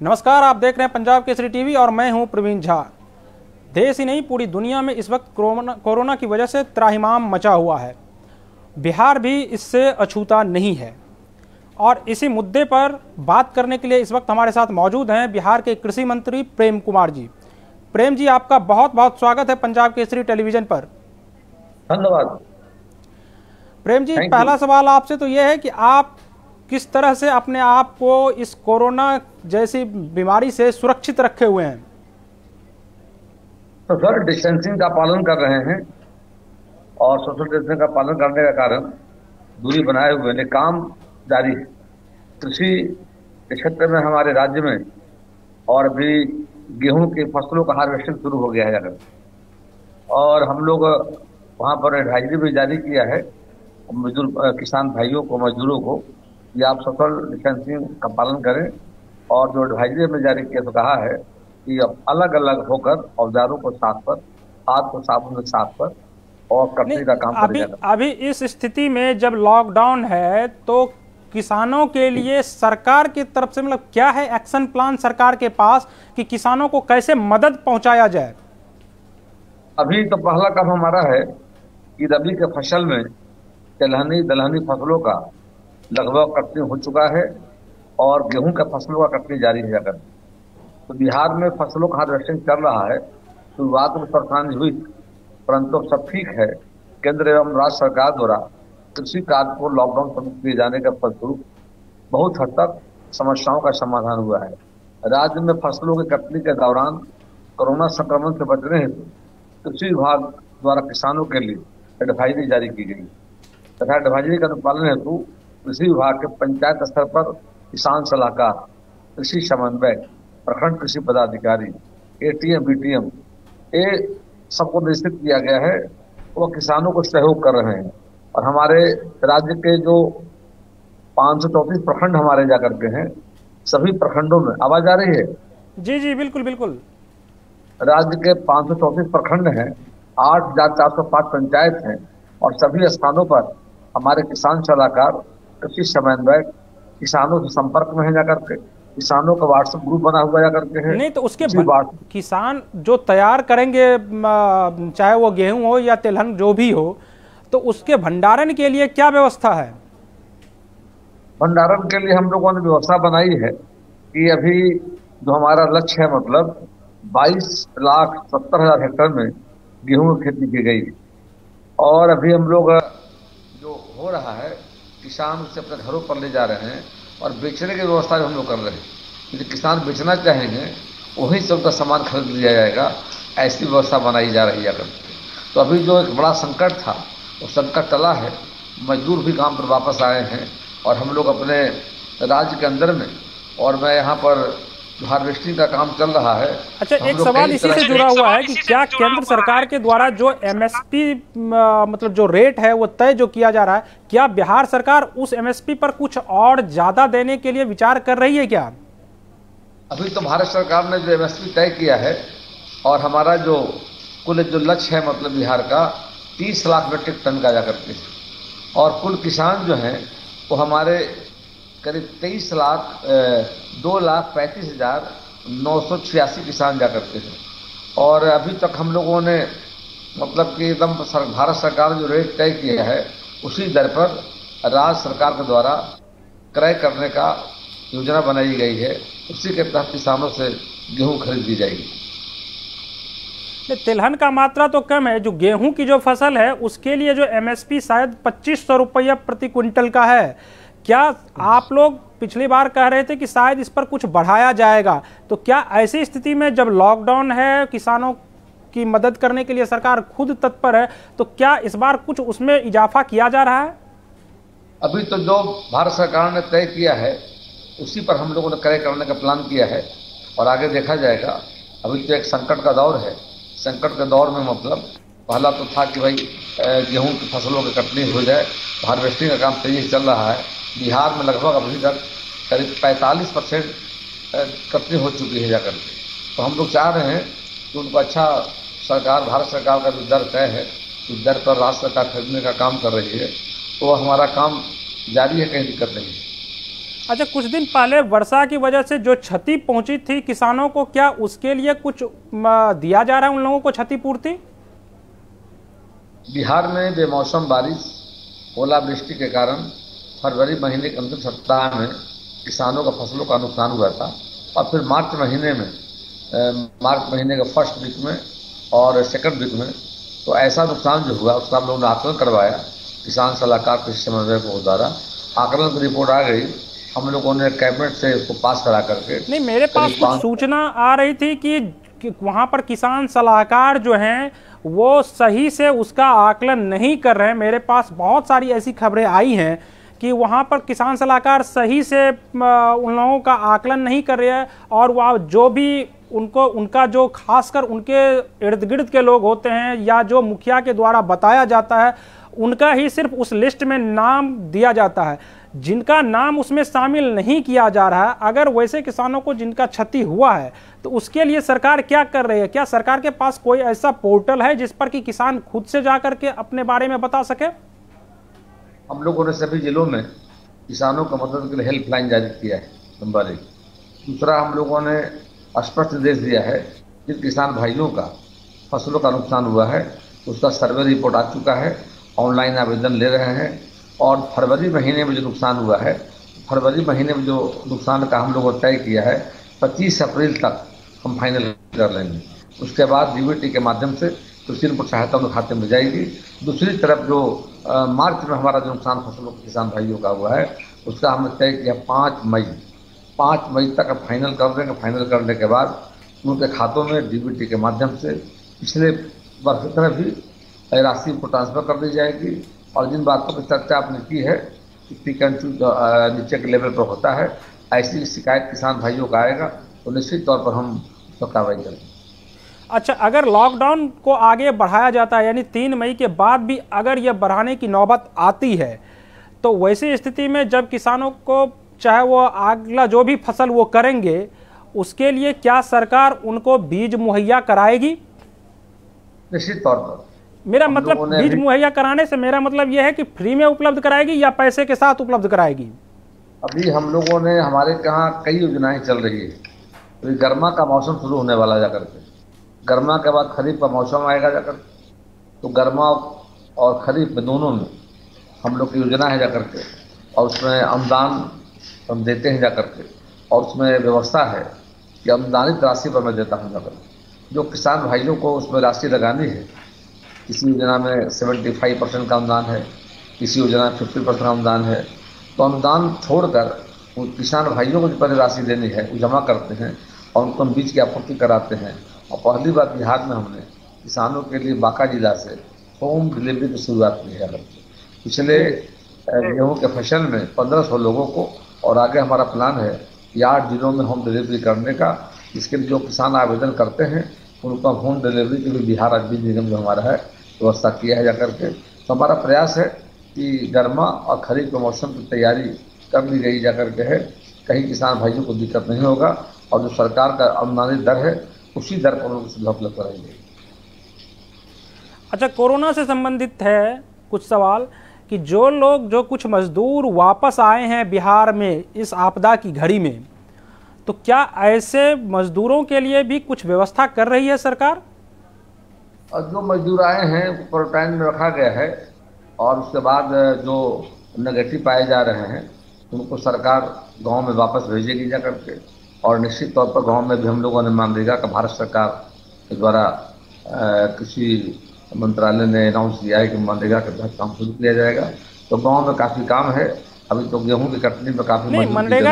नमस्कार, आप देख रहे हैं पंजाब केसरी टीवी और मैं हूं प्रवीण झा। देश ही नहीं पूरी दुनिया में इस वक्त कोरोना की वजह से त्राहिमाम मचा हुआ है। बिहार भी इससे अछूता नहीं है और इसी मुद्दे पर बात करने के लिए इस वक्त हमारे साथ मौजूद हैं बिहार के कृषि मंत्री प्रेम कुमार जी। प्रेम जी, आपका बहुत बहुत स्वागत है पंजाब केसरी टेलीविजन पर। धन्यवाद। प्रेम जी, पहला सवाल आपसे तो यह है कि आप किस तरह से अपने आप को इस कोरोना जैसी बीमारी से सुरक्षित रखे हुए हैं? तो सर, डिस्टेंसिंग का पालन कर रहे हैं और सोशल डिस्टेंसिंग का पालन करने का कारण दूरी बनाए हुए ने काम जारी है। कृषि क्षेत्र में हमारे राज्य में और भी गेहूं की फसलों का हार्वेस्टिंग शुरू हो गया है अगर, और हम लोग वहां पर एडवाइजरी भी जारी किया है मजदूर किसान भाइयों को, मजदूरों को, या आप सोशल डिस्टेंसिंग का पालन करें। और जो एडवाइजरी में जारी किया तो कहा है कि अब अलग अलग होकर औजारों को साफ कर, हाथ को साबुन से साफ कर और कटनी का काम करेगा। अभी इस स्थिति में जब लॉकडाउन है तो किसानों के लिए सरकार की तरफ से मतलब क्या है एक्शन प्लान सरकार के पास कि किसानों को कैसे मदद पहुंचाया जाए? अभी तो पहला काम हमारा है कि रबी के फसल में तिलहनी दलहनी फसलों का लगभग कटनी हो चुका है और गेहूं का फसलों का कटनी जारी है अगर। तो बिहार में फसलों का हार्वेस्टिंग चल रहा है। शुरुआत में परेशानी हुई, परंतु अब सब ठीक है। केंद्र एवं राज्य सरकार द्वारा कृषि कार्य को लॉकडाउन समाप्त किए जाने के फलस्वरूप बहुत हद तक समस्याओं का समाधान हुआ है। राज्य में फसलों की कटनी के दौरान कोरोना संक्रमण से बचने हेतु कृषि विभाग द्वारा किसानों के लिए एडवाइजरी जारी की गई तथा एडवाइजरी का अनुपालन हेतु कृषि विभाग के पंचायत स्तर पर किसान सलाहकार, कृषि समन्वयक, प्रखंड कृषि पदाधिकारी, एटीएम, बीटीएम, ये सबको निश्चित किया गया है। वो किसानों को सहयोग कर रहे हैं और हमारे राज्य के जो 534 प्रखंड हमारे जाकर के हैं, सभी प्रखंडों में आवाज आ रही है? जी जी, बिल्कुल बिल्कुल। राज्य के 534 प्रखंड हैं, 8,405 पंचायत हैं और सभी स्थानों पर हमारे किसान सलाहकार, कृषि समन्वयक किसानों से संपर्क में है जाकर के। किसानों का व्हाट्सएप ग्रुप बना हुआ जाकर के है। नहीं तो उसके किसान जो तैयार करेंगे, चाहे वो गेहूं हो या तिलहन जो भी हो, तो उसके भंडारण के लिए क्या व्यवस्था है? भंडारण के लिए हम लोगों ने व्यवस्था बनाई है कि अभी जो हमारा लक्ष्य है, मतलब 22,70,000 हेक्टेयर में गेहूं की खेती की गई और अभी हम लोग जो हो रहा है किसान उससे अपने घरों पर ले जा रहे हैं और बेचने की व्यवस्था भी हम लोग कर रहे हैं। यदि किसान बेचना चाहेंगे वहीं से उनका सामान खरीद लिया जाएगा, ऐसी व्यवस्था बनाई जा रही है। तो अभी जो एक बड़ा संकट था वो संकट टला है, मजदूर भी काम पर वापस आए हैं और हम लोग अपने राज्य के अंदर में, और मैं यहाँ पर हार्वेस्टिंग का काम चल रहा है। अच्छा, एक सवाल इसी से जुड़ा हुआ है कि क्या केंद्र सरकार के द्वारा जो एमएसपी मतलब जो रेट है वो तय जो किया जा रहा है, क्या बिहार सरकार उस एमएसपी पर कुछ और ज्यादा देने के लिए विचार कर रही है क्या? अभी तो भारत सरकार ने जो एमएसपी तय किया है और हमारा जो कुल जो लक्ष्य है मतलब बिहार का 30 लाख मीट्रिक टन का जाकर के, और कुल किसान जो हैं वो हमारे करीब 2,35,986 किसान जा करते हैं। और अभी तक हम लोगों ने मतलब कि एकदम भारत सरकार ने जो रेट तय किया है उसी दर पर राज्य सरकार के द्वारा क्रय करने का योजना बनाई गई है। उसी के तहत किसानों से गेहूं खरीद दी जाएगी। तिलहन का मात्रा तो कम है, जो गेहूं की जो फसल है उसके लिए जो एमएसपी शायद 2,500 रुपया प्रति क्विंटल का है। क्या आप लोग पिछली बार कह रहे थे कि शायद इस पर कुछ बढ़ाया जाएगा, तो क्या ऐसी स्थिति में जब लॉकडाउन है, किसानों की मदद करने के लिए सरकार खुद तत्पर है, तो क्या इस बार कुछ उसमें इजाफा किया जा रहा है? अभी तो जो भारत सरकार ने तय किया है उसी पर हम लोगों ने क्रय करने का प्लान किया है और आगे देखा जाएगा। अभी तो एक संकट का दौर है। संकट के दौर में मतलब पहला तो था कि भाई गेहूं की फसलों की कटनी हो जाए, हार्वेस्टिंग का काम तेजी से चल रहा है। बिहार में लगभग अभी तक करीब 45% कटनी हो चुकी है जाकर। तो हम लोग चाह रहे हैं कि उनको अच्छा सरकार, भारत सरकार का जो दर तय है उस दर पर राज्य सरकार खरीदने का काम कर रही है, तो हमारा काम जारी है, कहीं दिक्कत नहीं है। अच्छा, कुछ दिन पहले वर्षा की वजह से जो क्षति पहुंची थी किसानों को, क्या उसके लिए कुछ दिया जा रहा है उन लोगों को क्षतिपूर्ति? बिहार में बेमौसम बारिश, ओलावृष्टि के कारण फरवरी महीने के अंतिम सप्ताह में किसानों का फसलों का नुकसान हुआ था। और फिर मार्च महीने के फर्स्ट वीक में और सेकंड वीक में तो ऐसा नुकसान जो हुआ उसका हम लोगों ने आकलन करवाया किसान सलाहकार कृषि समन्वय को द्वारा। आकलन की रिपोर्ट आ गई, हम लोगों ने कैबिनेट से उसको पास करा करके। नहीं, मेरे पास कुछ सूचना आ रही थी कि वहां पर किसान सलाहकार जो हैं वो सही से उसका आकलन नहीं कर रहे हैं। मेरे पास बहुत सारी ऐसी खबरें आई हैं कि वहाँ पर किसान सलाहकार सही से उन लोगों का आकलन नहीं कर रहे हैं, और वह जो भी उनका जो खासकर उनके इर्द गिर्द के लोग होते हैं या जो मुखिया के द्वारा बताया जाता है उनका ही सिर्फ उस लिस्ट में नाम दिया जाता है, जिनका नाम उसमें शामिल नहीं किया जा रहा है। अगर वैसे किसानों को जिनका क्षति हुआ है तो उसके लिए सरकार क्या कर रही है? क्या सरकार के पास कोई ऐसा पोर्टल है जिस पर कि किसान खुद से जा करके अपने बारे में बता सके? हम लोगों ने सभी जिलों में किसानों का मदद के लिए हेल्पलाइन जारी किया है, नंबर 1। दूसरा, हम लोगों ने स्पष्ट निर्देश दिया है जिन किसान भाइयों का फसलों का नुकसान हुआ है उसका सर्वे रिपोर्ट आ चुका है, ऑनलाइन आवेदन ले रहे हैं। और फरवरी महीने में जो नुकसान हुआ है, फरवरी महीने में जो नुकसान का हम लोगों ने तय किया है 25 अप्रैल तक हम फाइनल कर लेंगे। उसके बाद डीबीटी के माध्यम से कृषि इनपुट सहायता उनके खाते में जाएगी। दूसरी तरफ जो मार्च में हमारा जो नुकसान फसलों के किसान भाइयों का हुआ है उसका हमने तय किया 5 मई तक फाइनल कर देंगे। फाइनल करने के बाद उनके खातों में डीबीटी के माध्यम से पिछले वर्ष की तरह भी राशि को ट्रांसफर कर दी जाएगी। और जिन बातों की चर्चा आपने की है कि पिक एंड चूज नीचे के लेवल पर होता है, ऐसी शिकायत किसान भाइयों का आएगा तो निश्चित तौर पर हम उस पर कार्रवाई करेंगे। अच्छा, अगर लॉकडाउन को आगे बढ़ाया जाता है यानी 3 मई के बाद भी अगर यह बढ़ाने की नौबत आती है तो वैसी स्थिति में जब किसानों को चाहे वो अगला जो भी फसल वो करेंगे उसके लिए क्या सरकार उनको बीज मुहैया कराएगी? निश्चित तौर पर। मेरा मतलब बीज मुहैया कराने से मेरा मतलब यह है कि फ्री में उपलब्ध कराएगी या पैसे के साथ उपलब्ध कराएगी? अभी हम लोगों ने हमारे यहाँ कई योजनाएं चल रही है। अभी गर्मा का मौसम शुरू होने वाला जाकर के, गर्मा के बाद खरीफ का मौसम आएगा जाकर, तो गर्मा और खरीफ में दोनों में हम लोग की योजना है जाकर के, और उसमें अनुदान हम देते हैं जाकर के, और उसमें व्यवस्था है कि अनुदानित राशि पर मैं देता हूँ जाकर। जो किसान भाइयों को उसमें राशि लगानी है, किसी योजना में 75% का अनुदान है, किसी योजना में 50% अनुदान है, तो अनुदान छोड़कर उन किसान भाइयों को जो पहले राशि देनी है वो जमा करते हैं और उनको बीज की आपूर्ति कराते हैं। और पहली बार बिहार में हमने किसानों के लिए बांका जिला से होम डिलीवरी की शुरुआत की है। पिछले गेहूँ के फसल में 1500 लोगों को, और आगे हमारा प्लान है कि 8 जिलों में होम डिलीवरी करने का। इसके लिए जो किसान आवेदन करते हैं उनको होम डिलीवरी के लिए बिहार राज्य बीज निगम जो हमारा है व्यवस्था किया है जाकर के। तो हमारा प्रयास है कि गर्मा और खरीफ के मौसम की तैयारी कर ली गई जाकर के है, कहीं किसान भाइयों को दिक्कत नहीं होगा, और जो सरकार का अनुदानित दर है उसी दर पर उनको सुविधा उपलब्ध कराएंगे। अच्छा, कोरोना से संबंधित है कुछ सवाल कि जो कुछ मजदूर वापस आए हैं बिहार में इस आपदा की घड़ी में, तो क्या ऐसे मजदूरों के लिए भी कुछ व्यवस्था कर रही है सरकार? और जो मजदूर आए हैं उनको क्वारंटाइन में रखा गया है, और उसके बाद जो नेगेटिव पाए जा रहे हैं उनको सरकार गांव में वापस भेजेगी जा करके। और निश्चित तौर पर गांव में भी हम लोगों ने मनरेगा का भारत सरकार के द्वारा कृषि मंत्रालय ने अनाउंस किया है कि मनरेगा के तहत काम शुरू किया जाएगा। तो गांव में काफ़ी काम है, अभी तो गेहूं की कटनी में काफ़ी नहीं।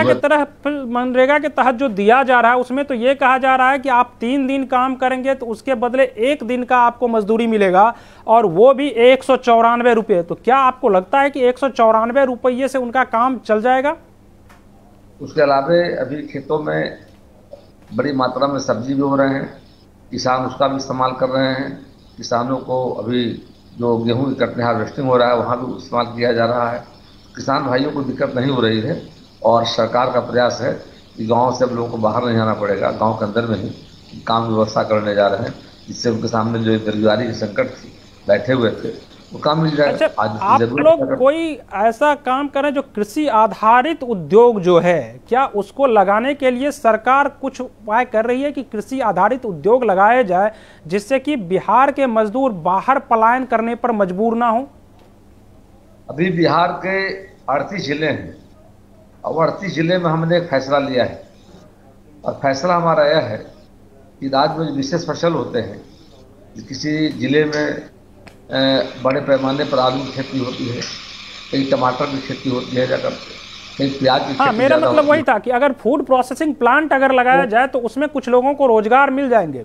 मनरेगा के तहत जो दिया जा रहा है उसमें तो ये कहा जा रहा है कि आप 3 दिन काम करेंगे तो उसके बदले 1 दिन का आपको मजदूरी मिलेगा, और वो भी 194 रुपये। तो क्या आपको लगता है कि 194 रुपये से उनका काम चल जाएगा? उसके अलावा अभी खेतों में बड़ी मात्रा में सब्जी भी हो रहे हैं, किसान उसका भी इस्तेमाल कर रहे हैं। किसानों को अभी जो गेहूं की कटनी हार्वेस्टिंग हो रहा है वहाँ भी इस्तेमाल किया जा रहा है। किसान भाइयों को दिक्कत नहीं हो रही है, और सरकार का प्रयास है कि गांव से अब लोगों को बाहर नहीं आना पड़ेगा, गांव के अंदर में ही काम व्यवस्था करने जा रहे हैं, जिससे उनके सामने जो बेरोजगारी की संकट थी बैठे हुए थे वो काम मिल जाएगा। अच्छा, आज आप जरूरत लोग कोई ऐसा काम करें जो कृषि आधारित उद्योग जो है, क्या उसको लगाने के लिए सरकार कुछ उपाय कर रही है कि कृषि आधारित उद्योग लगाए जाए, जिससे कि बिहार के मजदूर बाहर पलायन करने पर मजबूर ना हो? अभी बिहार के 38 जिले हैं और 38 जिले में हमने एक फैसला लिया है, और फैसला हमारा यह है कि राज्य में जो विशेष फसल होते हैं, किसी जिले में बड़े पैमाने पर आलू की खेती होती है, कहीं टमाटर की खेती होती है जाकर, कहीं प्याज की हाँ, खेती मेरा ज्यादा मतलब होती वही है। था कि अगर फूड प्रोसेसिंग प्लांट अगर लगाया जाए तो उसमें कुछ लोगों को रोजगार मिल जाएंगे।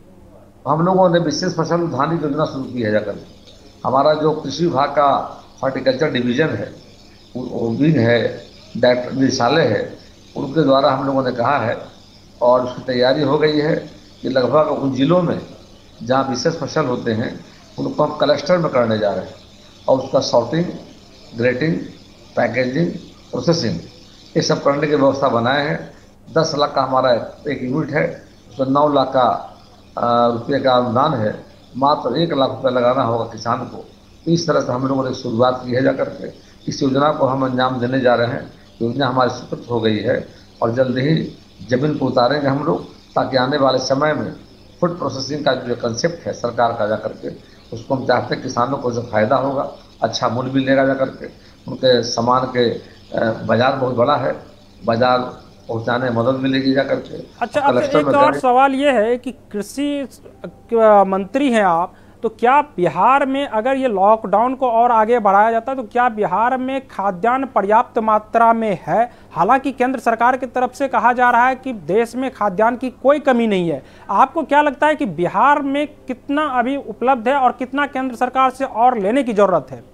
हम लोगों ने विशेष फसल उद्यान योजना शुरू की है जाकर। हमारा जो कृषि विभाग का हॉर्टिकल्चर डिवीजन है, विंग है, डायरेक्टर निदेशालय है, उनके द्वारा हम लोगों ने कहा है और उसकी तैयारी हो गई है कि लगभग उन जिलों में जहाँ विशेष फसल होते हैं उनको हम क्लस्टर में करने जा रहे हैं, और उसका सॉर्टिंग, ग्रेटिंग, पैकेजिंग, प्रोसेसिंग ये सब करने की व्यवस्था बनाए हैं। 10 लाख का हमारा एक यूनिट है, उसमें 9 लाख का रुपये का अनुदान है, मात्र 1 लाख रुपये लगाना होगा किसान को। इस तरह से हम लोगों ने शुरुआत की है जाकर के। इस योजना को हम अंजाम देने जा रहे हैं। योजना हमारी स्वीकृत हो गई है और जल्द ही जमीन को उतारेंगे हम लोग, ताकि आने वाले समय में फूड प्रोसेसिंग का जो कंसेप्ट है सरकार का जा करके, उसको हम चाहते हैं किसानों को जो फायदा होगा, अच्छा मूल्य मिलेगा जा करके, उनके सामान के बाजार बहुत बड़ा है, बाजार पहुंचाने में मदद मिलेगी जा करके। अच्छा, अब एक और सवाल ये है कि कृषि मंत्री हैं आप, तो क्या बिहार में अगर ये लॉकडाउन को और आगे बढ़ाया जाता है तो क्या बिहार में खाद्यान्न पर्याप्त मात्रा में है? हालांकि केंद्र सरकार की तरफ से कहा जा रहा है कि देश में खाद्यान्न की कोई कमी नहीं है। आपको क्या लगता है कि बिहार में कितना अभी उपलब्ध है और कितना केंद्र सरकार से और लेने की जरूरत है?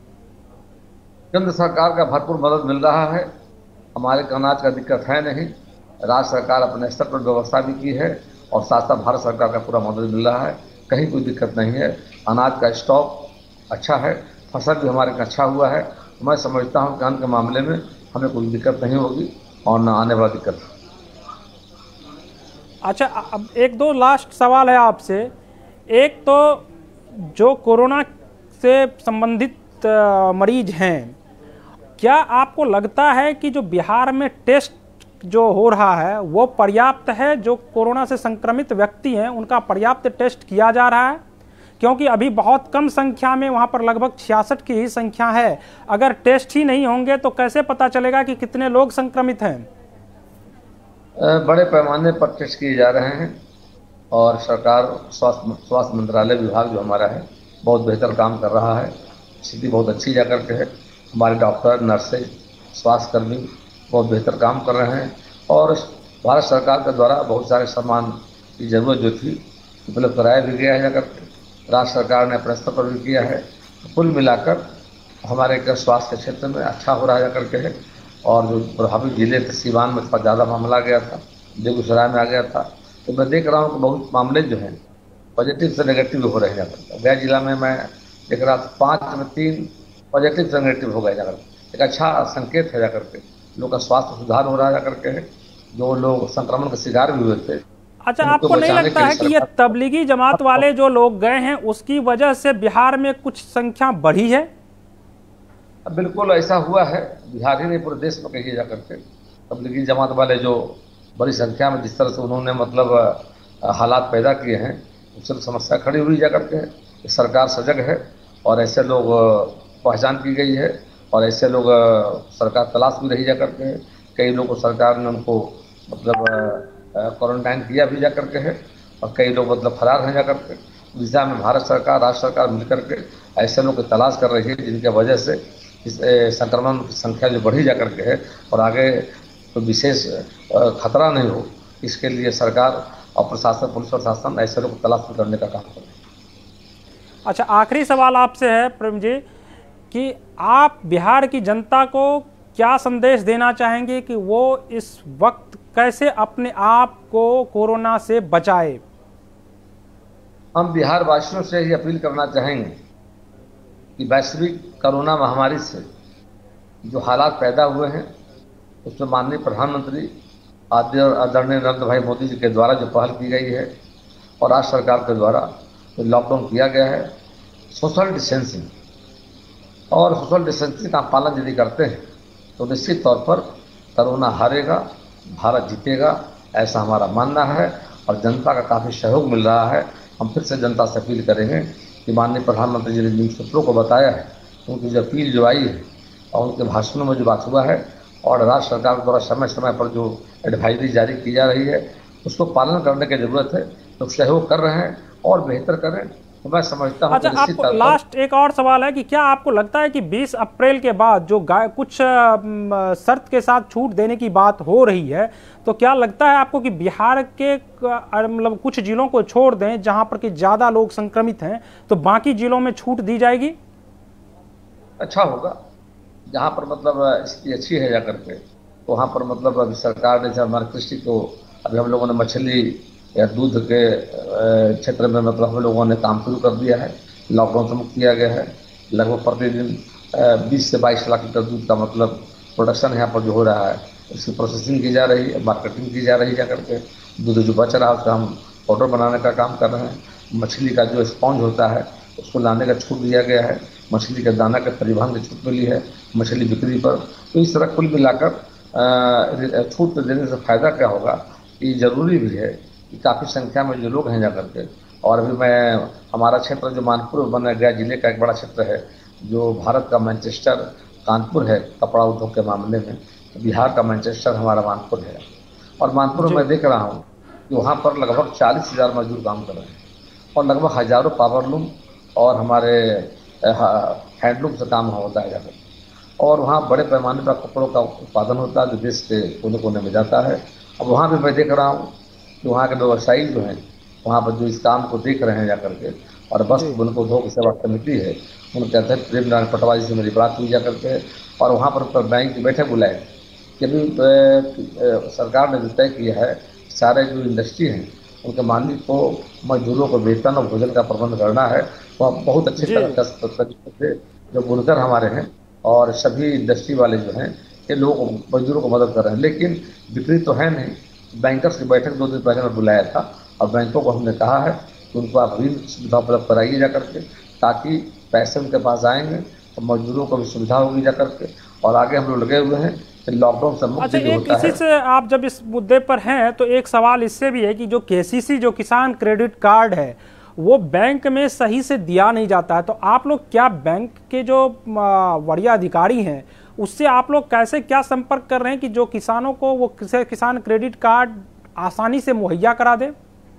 केंद्र सरकार का भरपूर मदद मिल रहा है, हमारे को अनाज का दिक्कत है नहीं। राज्य सरकार अपने स्तर पर व्यवस्था भी की है और साथ साथ भारत सरकार का पूरा मदद मिल रहा है, कहीं कोई दिक्कत नहीं है। अनाज का स्टॉक अच्छा है, फसल भी हमारे का अच्छा हुआ है। मैं समझता हूँ कि अन्न के मामले में हमें कोई दिक्कत नहीं होगी और न आने वाला दिक्कत। अच्छा, अब एक दो लास्ट सवाल है आपसे। एक तो जो कोरोना से संबंधित मरीज हैं, क्या आपको लगता है कि जो बिहार में टेस्ट जो हो रहा है वो पर्याप्त है? जो कोरोना से संक्रमित व्यक्ति हैं उनका पर्याप्त टेस्ट किया जा रहा है? क्योंकि अभी बहुत कम संख्या में वहां पर लगभग 66 की ही संख्या है। अगर टेस्ट ही नहीं होंगे तो कैसे पता चलेगा कि कितने लोग संक्रमित हैं? बड़े पैमाने पर टेस्ट किए जा रहे हैं और सरकार स्वास्थ्य मंत्रालय विभाग जो हमारा है बहुत बेहतर काम कर रहा है। स्थिति बहुत अच्छी जा करके है। हमारे डॉक्टर, नर्सेज, स्वास्थ्यकर्मी बहुत बेहतर काम कर रहे हैं और भारत सरकार के द्वारा बहुत सारे सामान की जरूरत जो थी उपलब्ध कराया भी गया है जाकर, राज्य सरकार ने अपने स्तर पर भी किया है। कुल मिलाकर हमारे स्वास्थ्य के क्षेत्र में अच्छा हो रहा है जाकर के है। और जो प्रभावित जिले थे, सीवान में थोड़ा ज़्यादा मामला आ गया था, बेगूसराय में आ गया था, तो मैं देख रहा हूँ कि बहुत मामले जो हैं पॉजिटिव से नेगेटिव हो रहे जाकर। गया जिला में मैं देख रहा था 5 में 3 पॉजिटिव से नेगेटिव हो गए जाकर। एक अच्छा संकेत है जाकर के, लोग का स्वास्थ्य सुधार हो रहा है जाकर के। जो लोग संक्रमण का शिकार भी हुए थे। अच्छा, आपको नहीं लगता है कि ये तबलीगी जमात वाले जो लोग गए हैं उसकी वजह से बिहार में कुछ संख्या बढ़ी है? बिल्कुल ऐसा हुआ है, बिहार ही नहीं पूरे देश में कहिए जा करके। तबलीगी जमात वाले जो बड़ी संख्या में जिस तरह से उन्होंने मतलब हालात पैदा किए हैं, उससे समस्या खड़ी हुई जा करके। सरकार सजग है और ऐसे लोग पहचान की गई है और ऐसे लोग सरकार तलाश भी रही जा करके। कई लोगों को सरकार ने उनको मतलब क्वारंटाइन किया भी जा करके है और कई लोग मतलब फरार हैं जा करके। दिशा में भारत सरकार, राज्य सरकार मिलकर के ऐसे लोग की तलाश कर रही है जिनके वजह से इस संक्रमण की संख्या जो बढ़ी जा करके है और आगे तो विशेष खतरा नहीं हो, इसके लिए सरकार और प्रशासन, पुलिस प्रशासन ऐसे लोग तलाश करने का काम कर रहे हैं। अच्छा, आखिरी सवाल आपसे है प्रेम जी कि आप बिहार की जनता को क्या संदेश देना चाहेंगे कि वो इस वक्त कैसे अपने आप को कोरोना से बचाए? हम बिहार वासियों से ही अपील करना चाहेंगे कि वैश्विक कोरोना महामारी से जो हालात पैदा हुए हैं उसमें माननीय प्रधानमंत्री आदरणीय नरेंद्र भाई मोदी जी के द्वारा जो पहल की गई है और राज्य सरकार के द्वारा जो लॉकडाउन किया गया है, सोशल डिस्टेंसिंग और सोशल डिस्टेंसिंग का पालन यदि करते हैं तो निश्चित तौर पर कोरोना हारेगा, भारत जीतेगा, ऐसा हमारा मानना है। और जनता का काफ़ी सहयोग मिल रहा है। हम फिर से जनता से अपील करेंगे कि माननीय प्रधानमंत्री जी ने जिन सूत्रों को बताया है, उनकी जो अपील जो आई है और उनके भाषणों में जो बात हुआ है और राज्य सरकार द्वारा समय समय पर जो एडवाइजरी जारी की जा रही है, उसको पालन करने की जरूरत है। तो सहयोग कर रहे हैं और बेहतर करें तो मैं समझता हूँ। अच्छा, आपको लास्ट एक और सवाल है कि क्या आपको लगता है कि 20 अप्रैल के बाद जो कुछ शर्त के साथ छूट देने की बात हो रही है, तो क्या लगता है आपको कि बिहार के मतलब कुछ जिलों को छोड़ दें जहां पर कि ज़्यादा लोग संक्रमित हैं, तो बाकी जिलों में छूट दी जाएगी? अच्छा होगा। जहाँ पर मतलब स्थिति अच्छी है जाकर के, तो वहाँ पर मतलब अभी सरकार ने जब हमारे कृषि को, अभी हम लोगों ने मछली या दूध के क्षेत्र में मतलब हम लोगों ने काम शुरू कर दिया है। लॉकडाउन से मुक्त किया गया है। लगभग प्रतिदिन 20 से 22 लाख लीटर दूध का मतलब प्रोडक्शन यहाँ पर जो हो रहा है, इसकी प्रोसेसिंग की जा रही है, मार्केटिंग की जा रही है। जाकर के दूध जो बच रहा है उसका हम पाउडर बनाने का काम कर रहे हैं। मछली का जो स्पॉन्ज होता है उसको लाने का छूट दिया गया है। मछली के दाना के परिवहन की छूट मिली है, मछली बिक्री पर। तो इस तरह कुल मिलाकर छूट देने से फायदा क्या होगा, ये जरूरी भी है कि काफ़ी संख्या में जो लोग हैं जाकर के। और अभी मैं हमारा क्षेत्र जो मानपुर बना गया जिले का एक बड़ा क्षेत्र है, जो भारत का मैनचेस्टर कानपुर है कपड़ा उद्योग के मामले में, बिहार का मैनचेस्टर हमारा मानपुर है। और मानपुर में मैं देख रहा हूँ कि वहाँ पर लगभग 40,000 मजदूर काम कर रहे हैं और लगभग हजारों पावरलूम और हमारे हैंडलूम से काम होता है जाकर। और वहाँ बड़े पैमाने पर कपड़ों का उत्पादन होता है जो देश के कोने कोने में जाता है। अब वहाँ भी मैं देख रहा हूँ कि वहाँ के व्यवसायी जो हैं वहाँ पर जो इस काम को देख रहे हैं जाकर के, और वस्त्र बुनकर उद्योग सेवा समिति है उनके अध्यक्ष प्रेम नारायण पटवारी से मेरी बात हुई जाकर के। और वहाँ पर बैंक की बैठक बुलाए कि अभी सरकार ने तय किया है सारे जो इंडस्ट्री हैं उनके मालिक को मजदूरों को वेतन और भोजन का प्रबंध करना है। वह बहुत अच्छे तरीके से जो बुनकर हमारे हैं और सभी इंडस्ट्री वाले जो हैं ये लोग मजदूरों को मदद कर रहे हैं। लेकिन बिक्री तो है नहीं। बैंकर्स की बैठक 2 दिन पहले मैं बुलाया था और बैंकों को हमने कहा है कि उनको आप ऋण सुविधा उपलब्ध कराइए जा करके, ताकि पैसे उनके पास आएंगे और मजदूरों को भी सुविधा होगी जा करके। और आगे हम लोग लगे हुए हैं कि लॉकडाउन से मुक्त जो होता है। इसी से आप जब इस मुद्दे पर हैं तो एक सवाल इससे भी है कि जो केसीसी जो किसान क्रेडिट कार्ड है वो बैंक में सही से दिया नहीं जाता है, तो आप लोग क्या बैंक के जो वरीय अधिकारी हैं उससे आप लोग कैसे क्या संपर्क कर रहे हैं कि जो किसानों को वो किसान क्रेडिट कार्ड आसानी से मुहैया करा दे?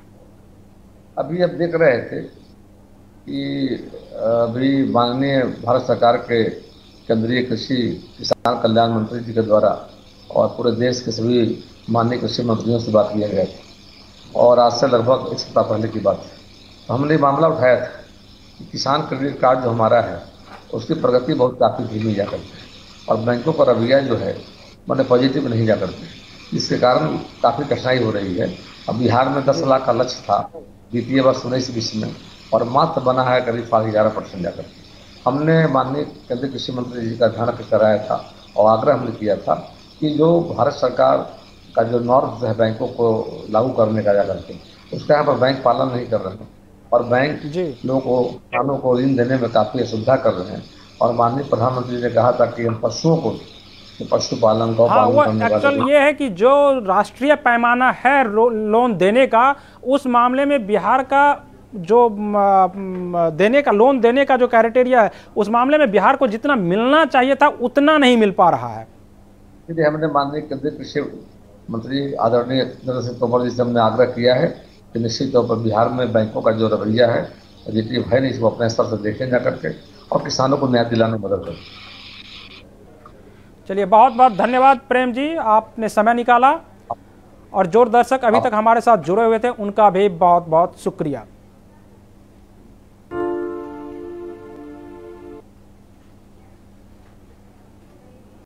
अभी अब देख रहे थे कि अभी माननीय भारत सरकार के केंद्रीय कृषि किसान कल्याण मंत्री जी के द्वारा और पूरे देश के सभी माननीय कृषि मंत्रियों से बात किया गया था। और आज से लगभग 1 सप्ताह पहले की बात है, तो हमने मामला उठाया था कि किसान क्रेडिट कार्ड जो हमारा है उसकी प्रगति बहुत काफ़ी धीमी जा करती है और बैंकों का रवैया जो है मैंने पॉजिटिव नहीं जा करते, जिसके कारण काफ़ी कठिनाई हो रही है। अब बिहार में 10 लाख का लक्ष्य था वित्तीय वर्ष 19-20 में और मात्र बना है करीब 11% जाकर। हमने माननीय केंद्रीय कृषि मंत्री जी का ध्यान कराया था और आग्रह हमने किया था कि जो भारत सरकार का जो नॉर्म्स है बैंकों को लागू करने का जाकर के, उसका यहाँ पर बैंक पालन नहीं कर रहे हैं और बैंक लोगों को किसानों को ऋण देने में काफ़ी असुविधा कर रहे हैं। और माननीय प्रधानमंत्री ने कहा था कि हम पशुओं को पशुपालन गौ पालन करने वाले ये है कि जो राष्ट्रीय पैमाना है लोन देने का, उस मामले में बिहार का जो देने का लोन देने का जो क्राइटेरिया है उस मामले में बिहार को जितना मिलना चाहिए था उतना नहीं मिल पा रहा है। इसलिए हमने माननीय केंद्रीय कृषि मंत्री आदरणीय नरेंद्र सिंह तोमर जी से हमने आग्रह किया है कि निश्चित तौर पर बिहार में बैंकों का जो रवैया है पॉजिटिव है नहीं, इसको अपने स्तर से देखें जा करके और किसानों को न्याय दिलाने में मदद करें। चलिए, बहुत बहुत धन्यवाद प्रेम जी, आपने समय निकाला। और जो दर्शक अभी तक हमारे साथ जुड़े हुए थे उनका भी बहुत बहुत शुक्रिया।